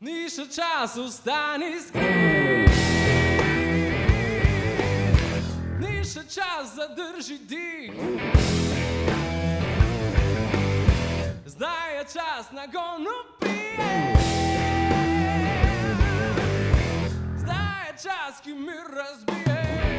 Ni še čas, ostani skrij. Ni še čas, zadrži dih. Zdaj je čas, nagon upije. Zdaj je čas, ki mi razbije.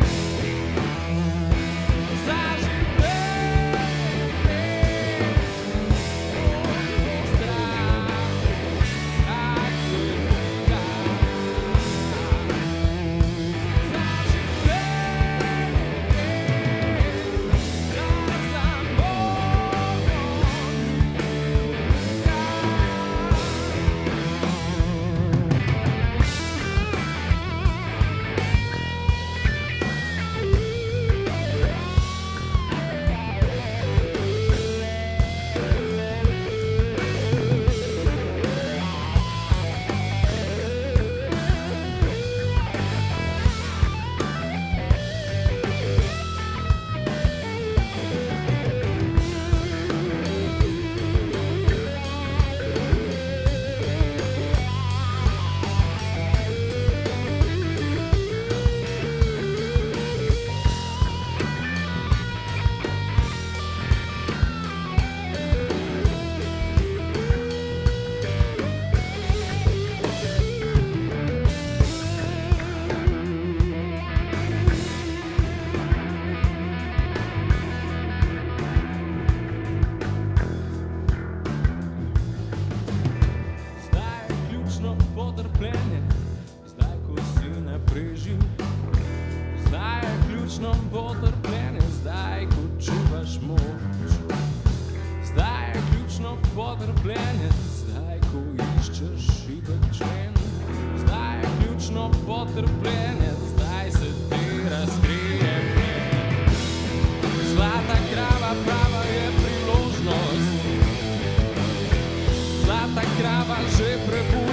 Zdaj, ko si ne prežim, zdaj je ključno potrpljenje, zdaj, ko čuvaš moč. Zdaj je ključno potrpljenje, zdaj, ko iščeš šibek člen. Zdaj je ključno potrpljenje, zdaj se ti razkrije plen. Zlata krava, prava je priložnost. Zlata krava že prebuja.